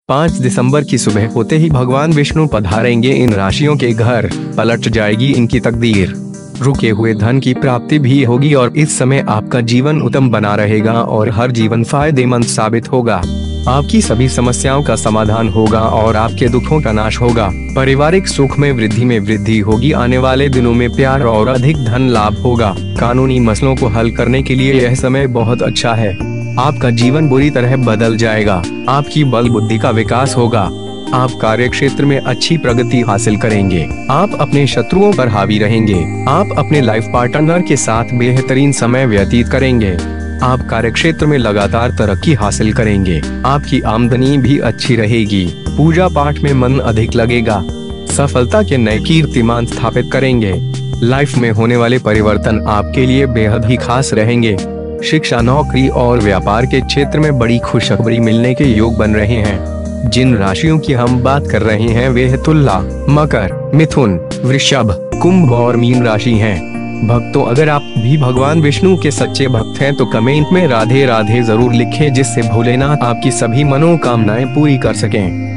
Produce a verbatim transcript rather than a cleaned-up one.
पाँच दिसंबर की सुबह होते ही भगवान विष्णु पधारेंगे इन राशियों के घर, पलट जाएगी इनकी तकदीर। रुके हुए धन की प्राप्ति भी होगी और इस समय आपका जीवन उत्तम बना रहेगा और हर जीवन फायदेमंद साबित होगा। आपकी सभी समस्याओं का समाधान होगा और आपके दुखों का नाश होगा। पारिवारिक सुख में वृद्धि में वृद्धि होगी। आने वाले दिनों में प्यार और अधिक धन लाभ होगा। कानूनी मसलों को हल करने के लिए यह समय बहुत अच्छा है। आपका जीवन बुरी तरह बदल जाएगा। आपकी बल बुद्धि का विकास होगा। आप कार्य क्षेत्र में अच्छी प्रगति हासिल करेंगे। आप अपने शत्रुओं पर हावी रहेंगे। आप अपने लाइफ पार्टनर के साथ बेहतरीन समय व्यतीत करेंगे। आप कार्य क्षेत्र में लगातार तरक्की हासिल करेंगे। आपकी आमदनी भी अच्छी रहेगी। पूजा पाठ में मन अधिक लगेगा। सफलता के नए कीर्तिमान स्थापित करेंगे। लाइफ में होने वाले परिवर्तन आपके लिए बेहद ही खास रहेंगे। शिक्षा, नौकरी और व्यापार के क्षेत्र में बड़ी खुशखबरी मिलने के योग बन रहे हैं। जिन राशियों की हम बात कर रहे हैं वे है तुला, मकर, मिथुन, वृषभ, कुंभ और मीन राशि हैं। भक्तों, अगर आप भी भगवान विष्णु के सच्चे भक्त हैं तो कमेंट में राधे राधे जरूर लिखें, जिससे भोलेनाथ आपकी सभी मनोकामनाएं पूरी कर सकें।